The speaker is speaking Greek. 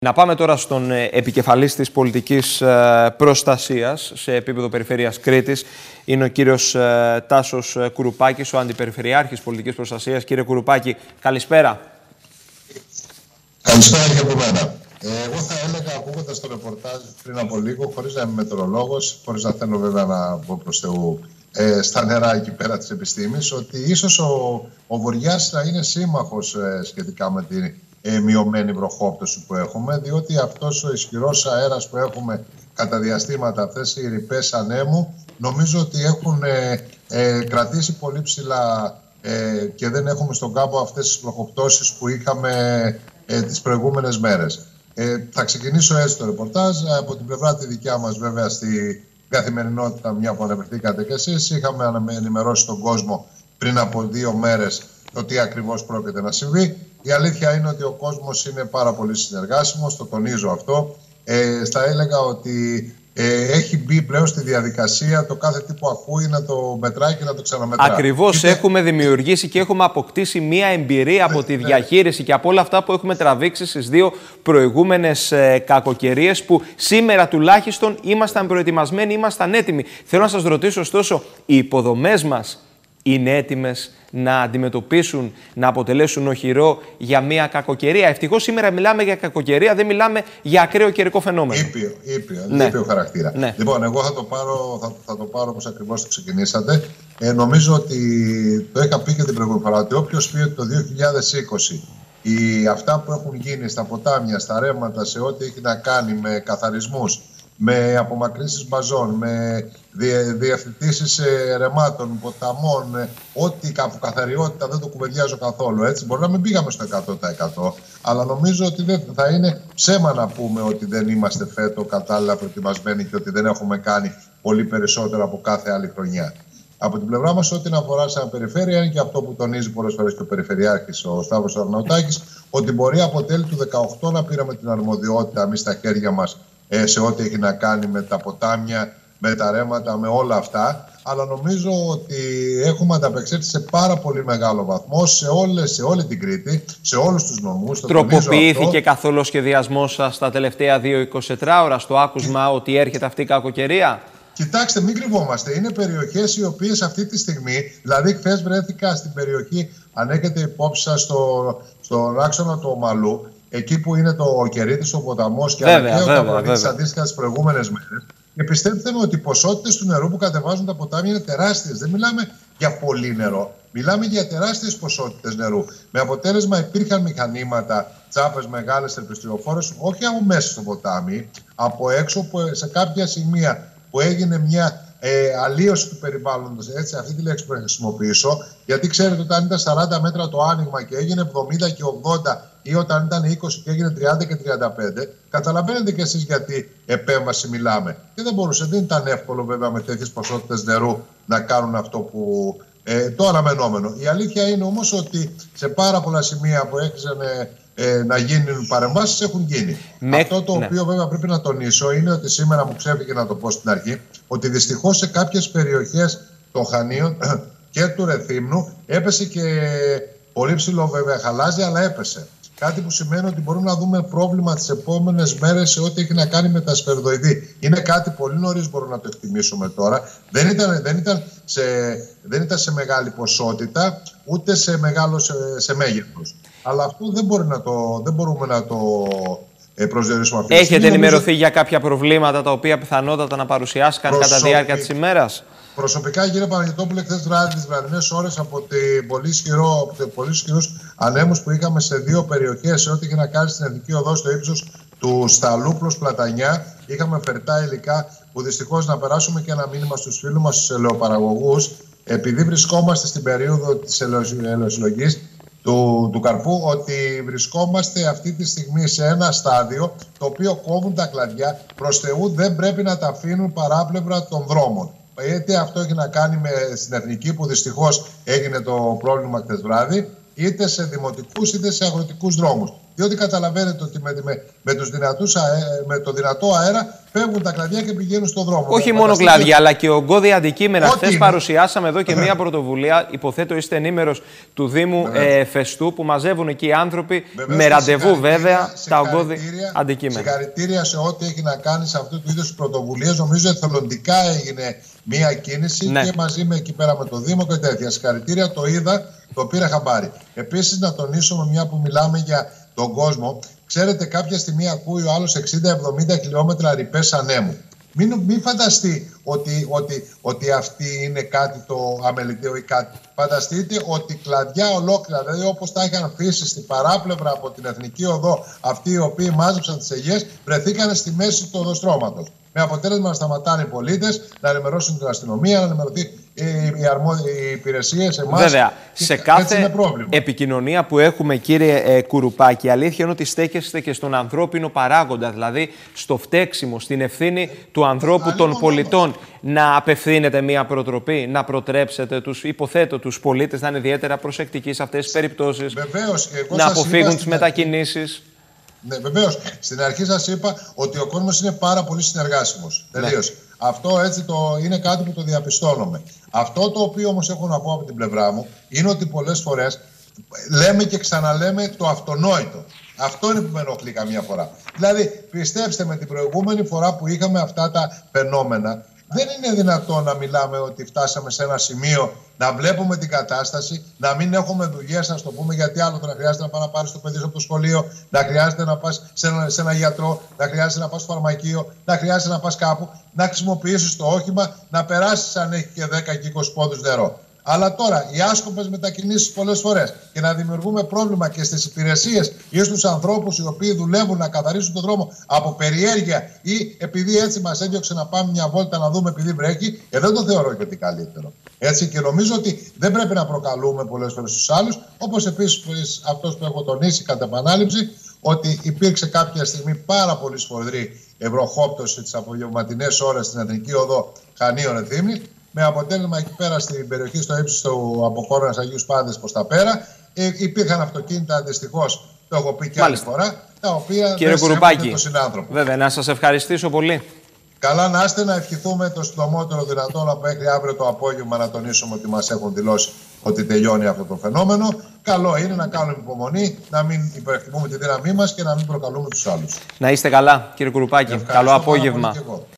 Να πάμε τώρα στον επικεφαλής της πολιτικής προστασίας σε επίπεδο Περιφέρειας Κρήτης. Είναι ο κύριος Τάσος Κουρουπάκης, ο Αντιπεριφερειάρχης Πολιτικής Προστασίας. Κύριε Κουρουπάκη, καλησπέρα. Καλησπέρα και από μένα. Εγώ θα έλεγα, ακούγοντας το ρεπορτάζ πριν από λίγο, χωρίς να είμαι μετεωρολόγος, χωρίς να θέλω βέβαια να μπω προς Θεού στα νερά εκεί πέρα της επιστήμης, ότι ίσως ο Βοριάς να είναι σύμμαχος σχετικά με τη μειωμένη βροχόπτωση που έχουμε, διότι αυτός ο ισχυρός αέρας που έχουμε κατά διαστήματα, αυτές οι ρηπές ανέμου, νομίζω ότι έχουν κρατήσει πολύ ψηλά και δεν έχουμε στον κάμπο αυτές τις βροχοπτώσεις που είχαμε τις προηγούμενες μέρες. Θα ξεκινήσω έτσι το ρεπορτάζ. Από την πλευρά τη δικιά μας, βέβαια, στη καθημερινότητα, μια που αναφερθήκατε κι εσείς, είχαμε ενημερώσει τον κόσμο πριν από 2 μέρες το τι ακριβώς πρόκειται να συμβεί. Η αλήθεια είναι ότι ο κόσμος είναι πάρα πολύ συνεργάσιμος, το τονίζω αυτό. Θα έλεγα ότι έχει μπει πλέον στη διαδικασία το κάθε τι που ακούει να το μετράει και να το ξαναμετράει. Ακριβώς, έχουμε δημιουργήσει και έχουμε αποκτήσει μία εμπειρία από τη διαχείριση και από όλα αυτά που έχουμε τραβήξει στις 2 προηγούμενες κακοκαιρίες, που σήμερα τουλάχιστον ήμασταν προετοιμασμένοι, ήμασταν έτοιμοι. Θέλω να σας ρωτήσω, ωστόσο, οι υποδομές μας είναι έτοιμες να αντιμετωπίσουν, να αποτελέσουν οχυρό για μια κακοκαιρία? Ευτυχώς σήμερα μιλάμε για κακοκαιρία, δεν μιλάμε για ακραίο καιρικό φαινόμενο. Ήπιο χαρακτήρα. Ναι. Λοιπόν, εγώ θα το πάρω όπως ακριβώς το ξεκινήσατε. Νομίζω ότι το είχα πει και την προηγούμενη φορά, ότι όποιος πει ότι το 2020 αυτά που έχουν γίνει στα ποτάμια, στα ρέματα, σε ό,τι έχει να κάνει με καθαρισμούς, με απομακρύνσεις μπαζών, με διευθετήσεις ρεμάτων, ποταμών, ό,τι καθαριότητα, δεν το κουβεντιάζω καθόλου, έτσι. Μπορεί να μην πήγαμε στο 100%, αλλά νομίζω ότι δεν θα είναι ψέμα να πούμε ότι δεν είμαστε φέτο κατάλληλα προετοιμασμένοι και ότι δεν έχουμε κάνει πολύ περισσότερο από κάθε άλλη χρονιά. Από την πλευρά μας, ό,τι αφορά σαν περιφέρεια, είναι και αυτό που τονίζει πολλές φορές και ο Περιφερειάρχης, ο Σταύρος Αρναουτάκης, ότι μπορεί από τέλη του 2018 να πήραμε την αρμοδιότητα εμείς στα χέρια μας σε ό,τι έχει να κάνει με τα ποτάμια, με τα ρέματα, με όλα αυτά. Αλλά νομίζω ότι έχουμε ανταπεξέλθει σε πάρα πολύ μεγάλο βαθμό σε όλη την Κρήτη, σε όλους τους νομούς. Τροποποιήθηκε καθόλου ο σχεδιασμός σας τα τελευταία 2-24 ώρα στο άκουσμα ότι έρχεται αυτή η κακοκαιρία? Κοιτάξτε, μην κρυβόμαστε. Είναι περιοχές οι οποίες αυτή τη στιγμή, δηλαδή χθες βρέθηκα στην περιοχή, αν έχετε υπόψη σας, στον άξονα του Ομαλού, εκεί που είναι το Κερίτης, ο ποταμός και άλλα, και ο Ταυρονίτης αντίστοιχα τις προηγούμενες μέρες. Και πιστέψτε με ότι οι ποσότητες του νερού που κατεβάζουν τα ποτάμια είναι τεράστιες. Δεν μιλάμε για πολύ νερό. Μιλάμε για τεράστιες ποσότητες νερού. Με αποτέλεσμα υπήρχαν μηχανήματα, τσάπες μεγάλες, ελπιστριοφόρες, όχι από μέσα στο ποτάμι, από έξω, που σε κάποια σημεία που έγινε μια αλλίωση του περιβάλλοντος, έτσι, αυτή τη λέξη που θα χρησιμοποιήσω, γιατί ξέρετε, όταν ήταν 40 μέτρα το άνοιγμα και έγινε 70 και 80, ή όταν ήταν 20 και έγινε 30 και 35, καταλαβαίνετε κι εσείς γιατί επέμβαση μιλάμε. Και δεν ήταν εύκολο βέβαια με τέτοιες ποσότητες νερού να κάνουν αυτό που το αναμενόμενο. Η αλήθεια είναι όμως ότι σε πάρα πολλά σημεία που έχησαν να γίνουν παρεμβάσεις, έχουν γίνει. Αυτό το οποίο βέβαια πρέπει να τονίσω είναι ότι σήμερα μου ξέφυγε να το πω στην αρχή, ότι δυστυχώς σε κάποιες περιοχές των Χανίων και του Ρεθύμνου έπεσε και πολύ ψηλό βέβαια χαλάζι, αλλά έπεσε. Κάτι που σημαίνει ότι μπορούμε να δούμε πρόβλημα τις επόμενες μέρες σε ό,τι έχει να κάνει με τα σπερδοειδή. Είναι κάτι πολύ νωρίς, μπορούμε να το εκτιμήσουμε τώρα. Δεν ήταν σε μεγάλη ποσότητα, ούτε σε μέγεθος. Αλλά αυτό δεν μπορούμε να το προσδιορίσουμε αυτή τη στιγμή. Έχετε ενημερωθεί για κάποια προβλήματα τα οποία πιθανότατα να παρουσιάστηκαν κατά τη διάρκεια της ημέρας? Προσωπικά, κύριε Παναγιωτόπουλε, χθες βράδυ, τις βραδινές ώρες, από πολύ ισχυρούς ανέμους που είχαμε σε 2 περιοχές, σε ό,τι είχε να κάνει στην Εθνική Οδό στο ύψος του Σταλού προς Πλατανιά, είχαμε φερτά υλικά που δυστυχώς, να περάσουμε και ένα μήνυμα στους φίλους μας, στους ελαιοπαραγωγούς, επειδή βρισκόμαστε στην περίοδο της ελαιοσυλλογής του καρπού, ότι βρισκόμαστε αυτή τη στιγμή σε ένα στάδιο το οποίο κόβουν τα κλαδιά. Προς Θεού, δεν πρέπει να τα αφήνουν παράπλευρα των δρόμων. Γιατί αυτό έχει να κάνει με στην Εθνική, που δυστυχώς έγινε το πρόβλημα χτες βράδυ, είτε σε δημοτικούς είτε σε αγροτικούς δρόμους. Διότι καταλαβαίνετε ότι με το δυνατό αέρα φεύγουν τα κλαδιά και πηγαίνουν στον δρόμο. Όχι μόνο κλαδιά, αλλά και ογκώδια αντικείμενα. Χθες παρουσιάσαμε εδώ και μία πρωτοβουλία. Υποθέτω είστε ενήμερος του Δήμου Φεστού, που μαζεύουν εκεί οι άνθρωποι με ραντεβού βέβαια τα ογκώδια αντικείμενα. Συγχαρητήρια σε ό,τι έχει να κάνει σε αυτού του είδους πρωτοβουλίες. Νομίζω εθελοντικά έγινε μία κίνηση και μαζί με εκεί πέρα με το Δήμο και τέτοια. Συγχαρητήρια, το είδα, το πήρα χαμπάρι. Επίσης, να τονίσουμε, μια που μιλάμε για τον κόσμο, ξέρετε, κάποια στιγμή ακούει ο άλλος 60-70 χιλιόμετρα ρηπές ανέμου. Μην φανταστεί ότι αυτή είναι κάτι το αμεληταίο ή κάτι. Φανταστείτε ότι κλαδιά ολόκληρα, δηλαδή όπως τα είχαν αφήσει στην παράπλευρα από την Εθνική Οδό, αυτοί οι οποίοι μάζεψαν τις αιγιές, βρεθήκαν στη μέση του οδοστρώματος. Με αποτέλεσμα να σταματάνε οι πολίτες, να ενημερώσουν την αστυνομία, να ενημερωθεί οι υπηρεσίες, εμάς. Βέβαια, σε κάθε επικοινωνία που έχουμε, κύριε Κουρουπάκη, η αλήθεια είναι ότι στέκεστε και στον ανθρώπινο παράγοντα, δηλαδή στο φταίξιμο, στην ευθύνη του ανθρώπου, των πολιτών. Να απευθύνετε μια προτροπή, να προτρέψετε υποθέτω τους πολίτες να είναι ιδιαίτερα προσεκτικοί σε αυτές τις περιπτώσεις, να αποφύγουν τις μετακινήσεις. Ναι, βεβαίως. Στην αρχή σας είπα ότι ο κόσμος είναι πάρα πολύ συνεργάσιμος. Τελείως. Ναι. Αυτό έτσι είναι κάτι που το διαπιστώνουμε. Αυτό το οποίο όμως έχω να πω από την πλευρά μου είναι ότι πολλές φορές λέμε και ξαναλέμε το αυτονόητο. Αυτό είναι που με ενοχλεί καμία φορά. Δηλαδή, πιστέψτε με, την προηγούμενη φορά που είχαμε αυτά τα φαινόμενα, δεν είναι δυνατόν να μιλάμε ότι φτάσαμε σε ένα σημείο να βλέπουμε την κατάσταση, να μην έχουμε δουλειές, να το πούμε, γιατί άλλο να χρειάζεται να πάει να πάρει το παιδί από το σχολείο, να χρειάζεται να πας σε ένα γιατρό, να χρειάζεται να πας στο φαρμακείο, να χρειάζεται να πας κάπου, να χρησιμοποιήσεις το όχημα, να περάσεις αν έχει και 10 και 20 πόντους νερό. Αλλά τώρα οι άσκοπες μετακινήσεις πολλές φορές και να δημιουργούμε πρόβλημα και στις υπηρεσίες ή στους ανθρώπους οι οποίοι δουλεύουν να καθαρίσουν τον δρόμο από περιέργεια ή επειδή έτσι μας έδιωξε να πάμε μια βόλτα να δούμε επειδή βρέχει, δεν το θεωρώ και ότι καλύτερο. Έτσι, και νομίζω ότι δεν πρέπει να προκαλούμε πολλές φορές τους άλλους, όπως επίσης αυτός που έχω τονίσει κατά επανάληψη, ότι υπήρξε κάποια στιγμή πάρα πολύ σφοδρή ευρωχόπτωση τις απογευματινές ώρες στην Εθνική Οδό Χανίων Εθήμνη. Με αποτέλεσμα εκεί πέρα στην περιοχή στο ύψος του Αποκόρνας Αγίους Πάντες προς τα πέρα υπήρχαν αυτοκίνητα, δυστυχώς το έχω πει και άλλη φορά, τα οποία δεν σέβονται τον συνάνθρωπο. Βέβαια, να σας ευχαριστήσω πολύ. Καλά να είστε, να ευχηθούμε το συντομότερο δυνατόν μέχρι αύριο το απόγευμα να τονίσουμε ότι μας έχουν δηλώσει ότι τελειώνει αυτό το φαινόμενο. Καλό είναι να κάνουμε υπομονή, να μην υπερεκτιμούμε τη δύναμή μας και να μην προκαλούμε τους άλλους. Να είστε καλά, κύριε Κουρουπάκη. Καλό απόγευμα.